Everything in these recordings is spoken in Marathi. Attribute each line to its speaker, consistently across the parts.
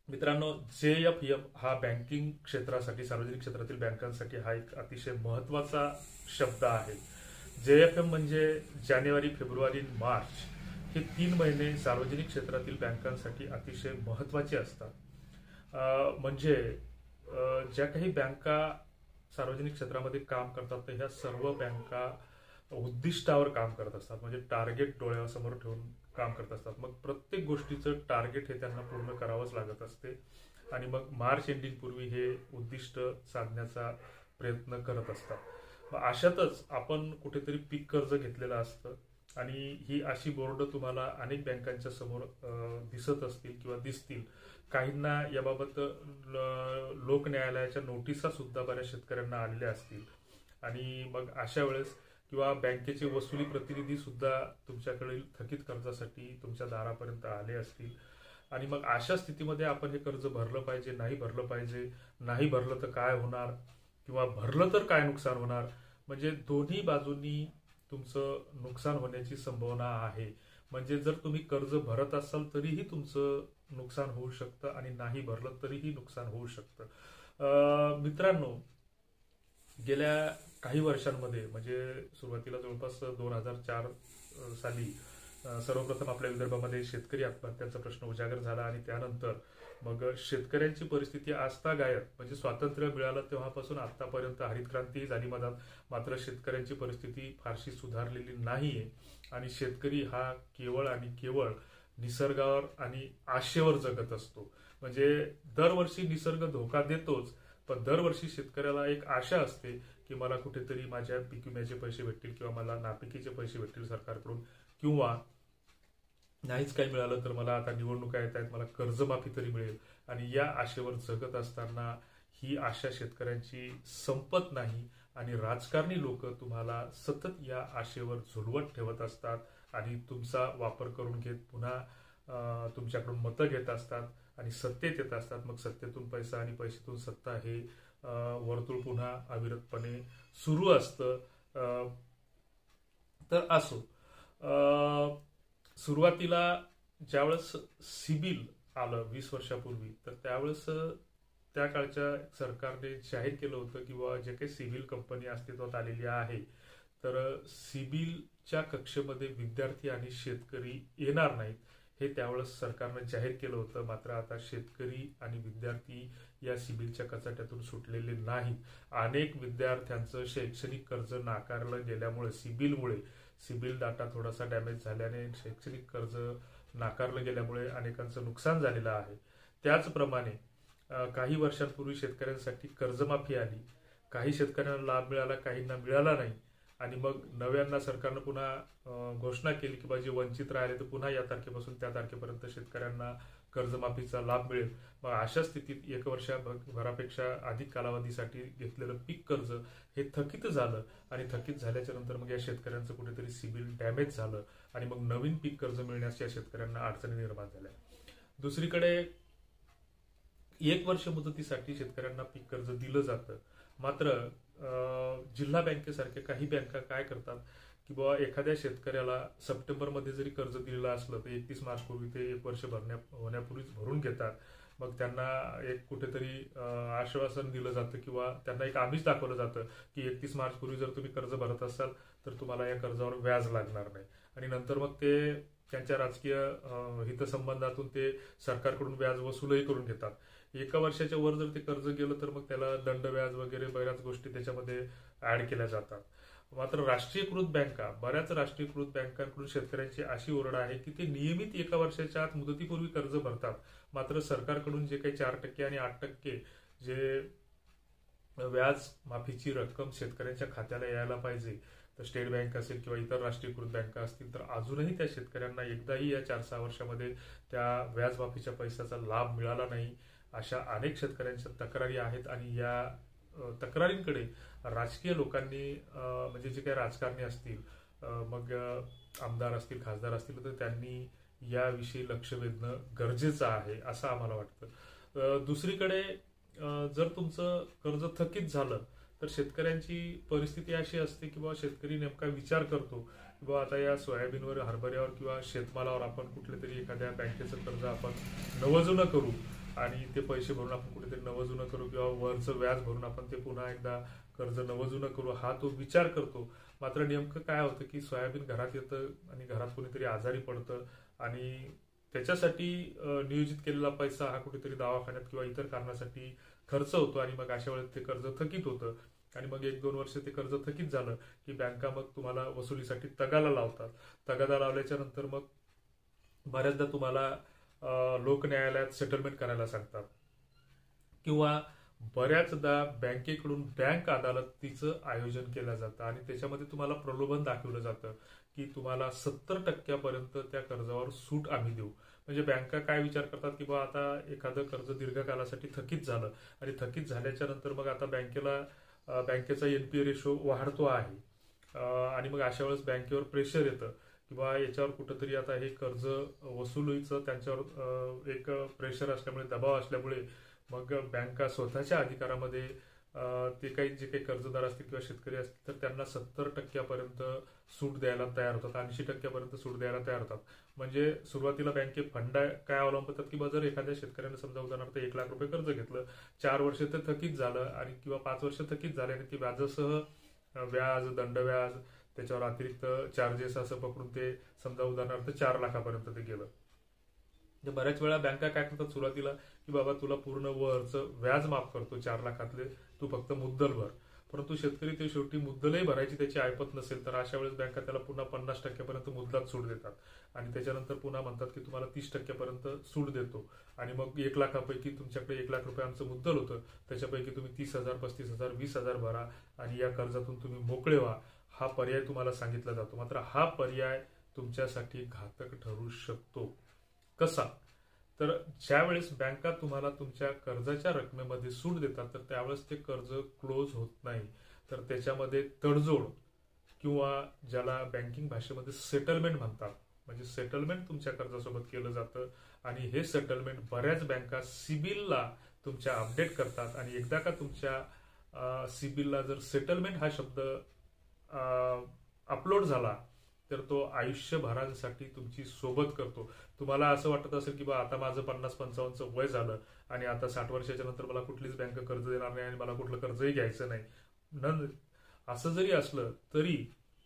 Speaker 1: मित्रांनो, JFM हा बँकिंग क्षेत्रासाठी, सार्वजनिक क्षेत्रातील बँकांसाठी हा एक अतिशय महत्त्वाचा शब्द आहे. JFM म्हणजे जानेवारी, फेब्रुवारी, मार्च हे 3 महिने सार्वजनिक क्षेत्रातील बँकांसाठी अतिशय महत्त्वाचे असतात. म्हणजे ज्या काही बँका सार्वजनिक क्षेत्रामध्ये काम करतात तर ह्या सर्व बँका उद्दिष्टावर काम करत असतात. म्हणजे टार्गेट डोळ्यासमोर ठेवून काम करत असतात. मग प्रत्येक गोष्टीचं टार्गेट हे त्यांना पूर्ण करावंच लागत असते आणि मग मार्च एंडिंग पूर्वी हे उद्दिष्ट साधण्याचा प्रयत्न करत असतात. मग अशातच आपण कुठेतरी पीक कर्ज घेतलेलं असतं आणि ही अशी बोर्ड तुम्हाला अनेक बँकांच्या समोर दिसत असतील किंवा दिसतील. काहींना याबाबत लोक न्यायालयाच्या नोटिसा सुद्धा बऱ्याच शेतकऱ्यांना आलेल्या असतील आणि मग अशा वेळेस किंवा बँकेचे वसुली प्रतिनिधी सुद्धा तुमच्याकडील थकीत कर्जासाठी तुमच्या दारापर्यंत आले असतील आणि मग अशा स्थितीमध्ये आपण हे कर्ज भरलं पाहिजे, नाही भरलं पाहिजे, नाही भरलं तर काय होणार किंवा भरलं तर काय नुकसान होणार, म्हणजे दोन्ही बाजूंनी तुमचं नुकसान होण्याची संभावना आहे. म्हणजे जर तुम्ही कर्ज भरत असाल तरीही तुमचं नुकसान होऊ शकतं आणि नाही भरलं तरीही नुकसान होऊ शकतं. मित्रांनो, गेल्या काही वर्षांमध्ये म्हणजे सुरुवातीला जवळपास 2004 साली सर्वप्रथम आपल्या विदर्भामध्ये शेतकरी आत्महत्यांचा प्रश्न उजागर झाला आणि त्यानंतर मग शेतकऱ्यांची परिस्थिती आजतागायत, म्हणजे स्वातंत्र्य मिळालं तेव्हापासून आतापर्यंत हरित क्रांती झाली मधात, मात्र शेतकऱ्यांची परिस्थिती फारशी सुधारलेली नाहीये आणि शेतकरी हा केवळ आणि केवळ निसर्गावर आणि आशेवर जगत असतो. म्हणजे दरवर्षी निसर्ग धोका देतोच, पण दरवर्षी शेतकऱ्याला एक आशा असते की मला कुठेतरी माझ्या पीक विम्याचे पैसे भेटतील किंवा मला नापिकीचे पैसे भेटतील सरकारकडून, किंवा नाहीच काही मिळालं तर मला आता निवडणुका येत आहेत, मला कर्जमाफी तरी मिळेल. आणि या आशेवर जगत असताना ही आशा शेतकऱ्यांची संपत नाही आणि राजकारणी लोक तुम्हाला सतत या आशेवर झुलवत ठेवत असतात आणि तुमचा वापर करून घेत पुन्हा तुमच्याकडून मतं घेत असतात आणि सत्तेत येत असतात. मग सत्तेतून पैसा आणि पैशातून सत्ता हे वर्तुळ पुन्हा अविरतपणे सुरू असतं. तर असो, सुरुवातीला ज्यावेळेस सिबिल आलं 20 वर्षापूर्वी, तर त्यावेळेस त्या काळच्या सरकारने जाहीर केलं होतं की बाबा जे काही सिबिल कंपनी अस्तित्वात आलेली आहे तर सिबिलच्या कक्षेमध्ये विद्यार्थी आणि शेतकरी येणार नाहीत, हे त्यावेळेस सरकारनं जाहीर केलं होतं. मात्र आता शेतकरी आणि विद्यार्थी या सिबिलच्या कचाट्यातून सुटलेले नाहीत. अनेक विद्यार्थ्यांचं शैक्षणिक कर्ज नाकारलं गेल्यामुळे, सिबिल डाटा थोडासा डॅमेज झाल्याने शैक्षणिक कर्ज नाकारलं गेल्यामुळे अनेकांचं नुकसान झालेलं आहे. त्याचप्रमाणे काही वर्षांपूर्वी शेतकऱ्यांसाठी कर्जमाफी आली, काही शेतकऱ्यांना लाभ मिळाला, काहींना मिळाला नाही आणि मग नव्यांना सरकारनं पुन्हा घोषणा केली की जे वंचित राहिले तर पुन्हा या तारखेपासून त्या तारखेपर्यंत शेतकऱ्यांना कर्जमाफीचा लाभ मिळेल. मग अशा स्थितीत 1 वर्षभरापेक्षा अधिक कालावधीसाठी घेतलेलं पीक कर्ज हे थकीत झालं आणि थकीत झाल्याच्या नंतर मग या शेतकऱ्यांचं कुठेतरी सिबिल डॅमेज झालं आणि मग नवीन पीक कर्ज मिळण्यास या शेतकऱ्यांना अडचणी निर्माण झाल्या. दुसरीकडे 1 वर्ष मुदतीसाठी शेतकऱ्यांना पीक कर्ज दिलं जातं. मात्र जिल्हा बँकेसारख्या काही बँका काय करतात की बाबा एखाद्या शेतकऱ्याला सप्टेंबरमध्ये जरी कर्ज दिलेलं असलं तर 31 मार्च पूर्वी ते 1 वर्ष होण्यापूर्वीच भरून घेतात. मग त्यांना एक कुठेतरी आश्वासन दिलं जातं किंवा त्यांना एक आमिष दाखवलं जातं की 31 मार्च पूर्वी जर तुम्ही कर्ज भरत असाल तर तुम्हाला या कर्जावर व्याज लागणार नाही. आणि नंतर मग ते त्यांच्या राजकीय हितसंबंधातून ते सरकारकडून व्याज वसूलही करून घेतात. 1 वर्षाच्या वर जर ते कर्ज गेलं तर मग त्याला दंड व्याज वगैरे बऱ्याच गोष्टी त्याच्यामध्ये ऍड केल्या जातात. मात्र बऱ्याच राष्ट्रीयकृत बँकांकडून शेतकऱ्यांची अशी ओरड आहे की ते नियमित 1 वर्षाच्या आत मुदतीपूर्वी कर्ज भरतात. मात्र सरकारकडून जे काही 4% आणि 8% जे व्याज माफीची रक्कम शेतकऱ्यांच्या खात्याला यायला पाहिजे, तर स्टेट बँक असेल किंवा इतर राष्ट्रीयकृत बँका असतील तर अजूनही त्या शेतकऱ्यांना एकदाही या 4-6 वर्षामध्ये त्या व्याज माफीच्या पैशाचा लाभ मिळाला नाही. अशा अनेक शेतकऱ्यांच्या तक्रारी आहेत आणि या तक्रारींकडे राजकीय लोकांनी, म्हणजे जे काही राजकारणी असतील, मग आमदार असतील, खासदार असतील, तर त्यांनी याविषयी लक्ष वेधणं गरजेचं आहे असं आम्हाला वाटतं. दुसरीकडे जर तुमचं कर्ज थकीत झालं तर शेतकऱ्यांची परिस्थिती अशी असते की बाबा शेतकरी नेमका विचार करतो की बाबा आता या सोयाबीनवर, हरभऱ्यावर किंवा शेतमालावर आपण कुठल्या तरी एखाद्या बँकेचं कर्ज आपण नवजुनं करू आणि ते पैसे भरून आपण कुठेतरी नवजुनं करू किंवा वरचं व्याज भरून आपण ते पुन्हा एकदा कर्ज नवजुनं करू, हा तो विचार करतो. मात्र नेमकं काय होतं की सोयाबीन घरात येतं आणि घरात कोणीतरी आजारी पडतं आणि त्याच्यासाठी नियोजित केलेला पैसा हा कुठेतरी दवाखान्यात किंवा इतर कारणासाठी खर्च होतो आणि मग अशा वेळेस ते कर्ज थकीत होतं आणि मग 1-2 वर्ष ते कर्ज थकीत झालं की बँका मग तुम्हाला वसुलीसाठी तगादा लावतात. तगादा लावल्याच्या नंतर मग बऱ्याचदा तुम्हाला लोक न्यायालयात सेटलमेंट करायला सांगतात किंवा बऱ्याचदा बँकेकडून बँक अदालतीचं आयोजन केलं जातं आणि त्याच्यामध्ये तुम्हाला प्रलोभन दाखवलं जातं की तुम्हाला 70% त्या कर्जावर सूट आम्ही देऊ. म्हणजे बँका काय विचार करतात की बा आता एखादं कर्ज दीर्घकालासाठी थकीत झालं आणि थकीत झाल्याच्या नंतर मग आता बँकेचा NPA रेशो वाढतो आहे आणि मग अशा वेळेस बँकेवर प्रेशर येतं किंवा याच्यावर कुठंतरी आता हे कर्ज वसुलीचं त्यांच्यावर एक प्रेशर असल्यामुळे, दबाव असल्यामुळे मग बँका स्वतःच्या अधिकारामध्ये ते जे काही कर्जदार असतील किंवा शेतकरी असतील तर त्यांना 70% सूट द्यायला तयार होतात, 80% सूट द्यायला तयार होतात. म्हणजे सुरुवातीला बँके फंड काय अवलंबतात की जर एखाद्या शेतकऱ्याने समजा उदाहरणार्थ 1 लाख रुपये कर्ज घेतलं, 4 वर्ष ते थकीत झालं आणि किंवा 5 वर्ष थकीत झाले आणि ते व्याजासह व्याज, दंडव्याज, त्याच्यावर अतिरिक्त चार्जेस असं पकडून ते समजा उदाहरणार्थ 4 लाखापर्यंत ते गेलं. बऱ्याच वेळा बँका काय करतात सुरुवातीला की बाबा तुला पूर्ण वरचं व्याज माफ करतो 4 लाखातले, तू फक्त मुद्दल भर. परंतु शेतकरी ते शेवटी मुद्दलही भरायची त्याची ऐपत नसेल तर अशा वेळेस बँका त्याला पुन्हा 50% मुद्दलात सूट देतात आणि त्याच्यानंतर पुन्हा म्हणतात की तुम्हाला 30% सूट देतो आणि मग 1 लाखापैकी तुमच्याकडे 1 लाख रुपये आमचं मुद्दल होतं, त्याच्यापैकी तुम्ही 30,000, 35,000, 20,000 भरा आणि या कर्जातून तुम्ही मोकळे व्हा, हा पर्याय तुम्हाला सांगितला जातो. मात्र हा पर्याय तुमच्यासाठी घातक ठरू शकतो. कसा? तर ज्यावेळेस बँका तुम्हाला तुमच्या कर्जाच्या रकमेमध्ये सूट देतात तर त्यावेळेस ते कर्ज क्लोज होत नाही, तर त्याच्यामध्ये तडजोड किंवा ज्याला बँकिंग भाषेमध्ये सेटलमेंट म्हणतात, म्हणजे सेटलमेंट तुमच्या कर्जासोबत केलं जातं आणि हे सेटलमेंट बऱ्याच बँका सिबिलला तुमच्या अपडेट करतात आणि एकदा का तुमच्या सिबिलला जर सेटलमेंट हा शब्द अपलोड झाला तर तो आयुष्यभरासाठी तुमची सोबत करतो. तुम्हाला असं वाटत असेल की बा आता माझं 50-55 वय झालं आणि आता 60 वर्षाच्या नंतर मला कुठलीच बँक कर्ज देणार नाही आणि मला कुठलं कर्जही घ्यायचं नाही. असं जरी असलं तरी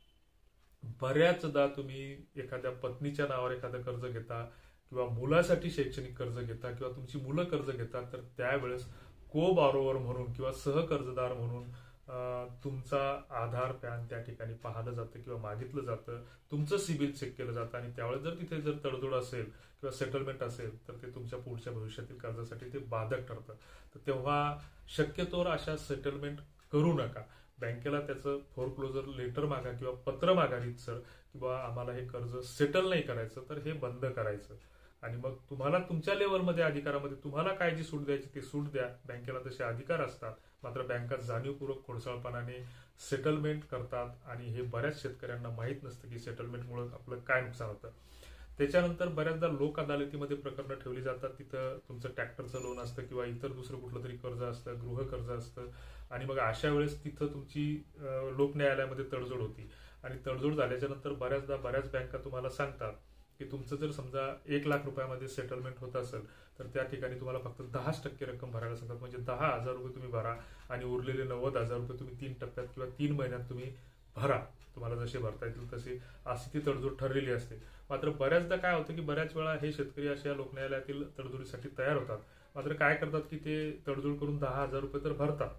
Speaker 1: बऱ्याचदा तुम्ही एखाद्या पत्नीच्या नावावर एखादं कर्ज घेता किंवा मुलासाठी शैक्षणिक कर्ज घेता किंवा तुमची मुलं कर्ज घेतात तर त्यावेळेस को बॉरोवर म्हणून किंवा सहकर्जदार म्हणून तुमचा आधार, पॅन त्या ठिकाणी पाहिलं जातं किंवा मागितलं जातं, तुमचं सिबिल चेक केलं जातं आणि त्यावेळेस जर तिथे जर तडजोड असेल किंवा सेटलमेंट असेल तर ते तुमच्या पुढच्या भविष्यातील कर्जासाठी ते बाधक ठरतं. तर तेव्हा शक्यतोवर अशा सेटलमेंट करू नका. बँकेला त्याचं फोरक्लोजर लेटर मागा किंवा पत्र मागा रीतसर की बा आम्हाला हे कर्ज सेटल नाही करायचं तर हे बंद करायचं आणि मग तुम्हाला तुमच्या लेवलमध्ये अधिकारामध्ये तुम्हाला काय जी सूट द्यायची ती सूट द्या. बँकेला तसे अधिकार असतात. मात्र बँका जाणीवपूर्वक खोडसाळपणाने सेटलमेंट करतात आणि हे बऱ्याच शेतकऱ्यांना माहीत नसतं की सेटलमेंटमुळे आपलं काय नुकसान होतं. त्याच्यानंतर बऱ्याचदा लोक अदालतीमध्ये प्रकरणं ठेवली जातात. तिथं तुमचं ट्रॅक्टरचं लोन असतं किंवा इतर दुसरं कुठलं तरी कर्ज असतं, गृह कर्ज असतं आणि मग अशा वेळेस तिथं तुमची लोक न्यायालयामध्ये तडजोड होती आणि तडजोड झाल्याच्या नंतर बऱ्याच बँका तुम्हाला सांगतात की तुमचं जर समजा 1 लाख रुपयामध्ये सेटलमेंट होत असेल तर त्या ठिकाणी तुम्हाला फक्त 10% रक्कम भरायला सांगतात. म्हणजे 10,000 रुपये तुम्ही भरा आणि उरलेले 90,000 रुपये तुम्ही 3 टप्प्यात किंवा 3 महिन्यात तुम्ही भरा, तुम्हाला जसे भरता येतील तसे, अशी ती तडजोड ठरलेली असते. मात्र बऱ्याचदा काय होतं की बऱ्याच वेळा हे शेतकरी अशा लोक न्यायालयातील तडजोडीसाठी तयार होतात. मात्र काय करतात की ते तडजोड करून 10,000 रुपये तर भरतात.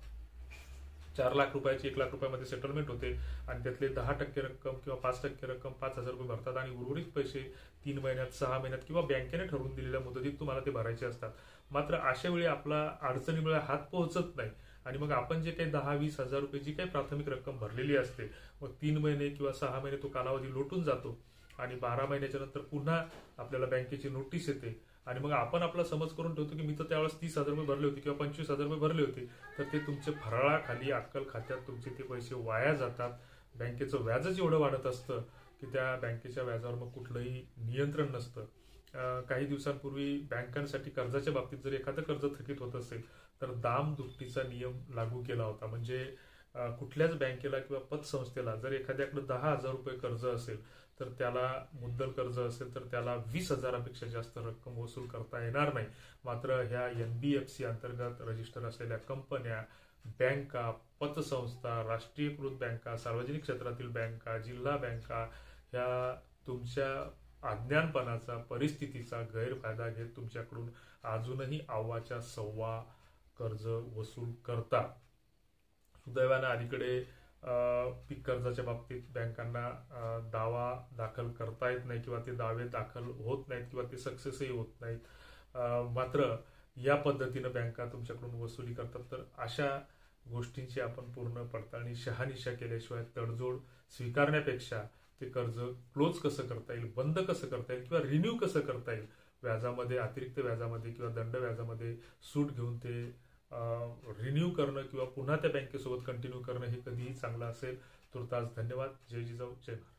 Speaker 1: 4 लाख रुपयाची 1 लाख रुपयामध्ये सेटलमेंट होते आणि त्यातले 10% रक्कम किंवा 5% रक्कम 5,000 रुपये भरतात आणि उर्वरित पैसे 3 महिन्यात, 6 महिन्यात किंवा बँकेने ठरवून दिलेल्या मुदतीत तुम्हाला ते भरायचे असतात. मात्र अशा वेळी आपला अडचणीमुळे हात पोहोचत नाही आणि मग आपण जे काही 10-20 हजार रुपये जी काही प्राथमिक रक्कम भरलेली असते मग 3 महिने किंवा 6 महिने तो कालावधी लोटून जातो आणि 12 महिन्याच्या नंतर पुन्हा आपल्याला बँकेची नोटीस येते आणि मग आपण आपला समज करून ठेवतो की मी तर त्यावेळेस 30,000 रुपये भरले होते किंवा 25,000 रुपये भरले होते, तर ते तुमचे फराळाखाली अक्कल खात्यात तुमचे ते पैसे वाया जातात. बँकेचं व्याजच एवढं वाढत असतं की त्या बँकेच्या व्याजावर मग कुठलंही नियंत्रण नसतं. काही दिवसांपूर्वी बँकांसाठी कर्जाच्या बाबतीत जर एखादं कर्ज थकीत होत असेल तर दामदुपटीचा नियम लागू केला होता. म्हणजे कुठल्याच बँकेला किंवा पतसंस्थेला जर एखाद्याकडे 10,000 रुपये कर्ज असेल तर त्याला मुद्दल कर्ज असेल तर त्याला 20,000पेक्षा जास्त रक्कम वसूल करता येणार नाही. मात्र ह्या NBFC अंतर्गत रजिस्टर असलेल्या कंपन्या, बँका, पतसंस्था, राष्ट्रीयकृत बँका, सार्वजनिक क्षेत्रातील बँका, जिल्हा बँका ह्या तुमच्या अज्ञानपणाचा, परिस्थितीचा गैरफायदा घेत तुमच्याकडून अजूनही अव्वाच्या सव्वा कर्ज वसूल करतात. सुदैवाने अलीकडे पीक कर्जाच्या बाबतीत बँकांना दावा दाखल करता येत नाही किंवा ते दावे दाखल होत नाहीत किंवा ते सक्सेसही होत नाहीत. मात्र या पद्धतीनं बँका तुमच्याकडून वसुली करतात. तर अशा गोष्टींची आपण पूर्ण पडताळणी शहानिशा केल्याशिवाय तडजोड स्वीकारण्यापेक्षा ते कर्ज क्लोज कसं करता येईल, बंद कसं करता येईल किंवा रिन्यू कसं करता येईल, व्याजामध्ये, अतिरिक्त व्याजामध्ये किंवा दंड व्याजामध्ये सूट घेऊन ते रिन्यू करणं किंवा पुन्हा त्या बँकेसोबत कंटिन्यू करणं हे कधीही चांगलं असेल. तुर्तास धन्यवाद. जय जिजाऊ, जय भारत.